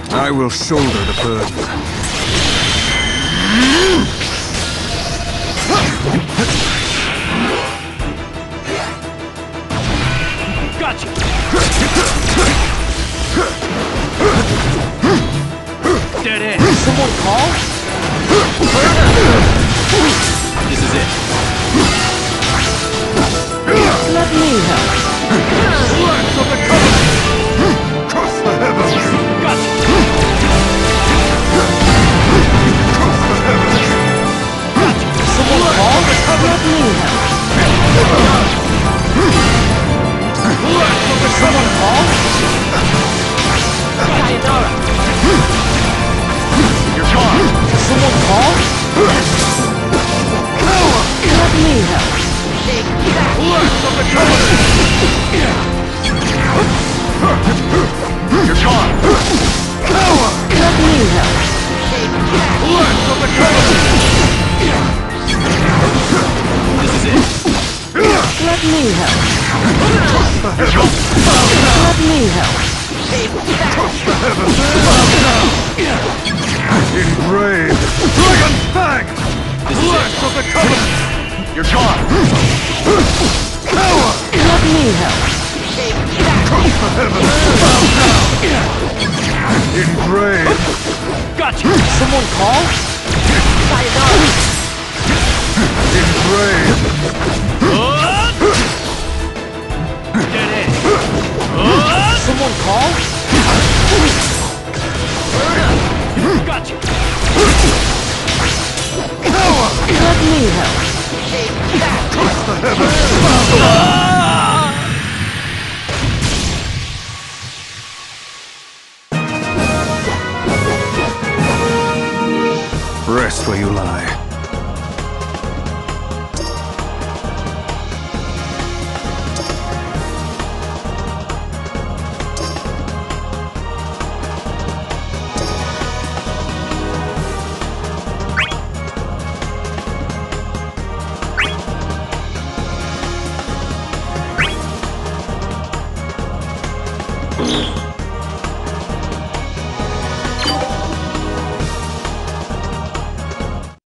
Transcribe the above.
I will shoulder the burden. Gotcha! Dead end! Someone call? This is it. Let me help. Lance of the Covenant! Cross the heavens! Gotcha! Cross the heavens! Someone call? Let me help. Lance of the Someone Covenant! call? Sayonara! Your car! Someone call? Let me help. Lance of the Covenant! Your car! Let me help. Lance of the Covenant! This is it. Let me help. Cross the heavens! Let me help. Cross the heavens! Engraved! Dragon's Fang! This is Lance it. of the Covenant! Your car! Power! Let me help. Cross the heavens! Engraved! Gotcha! Someone call? Engraved! Dead end! Someone call? Gotcha! Power! Let me help. Cross the heavens! Rest where you lie.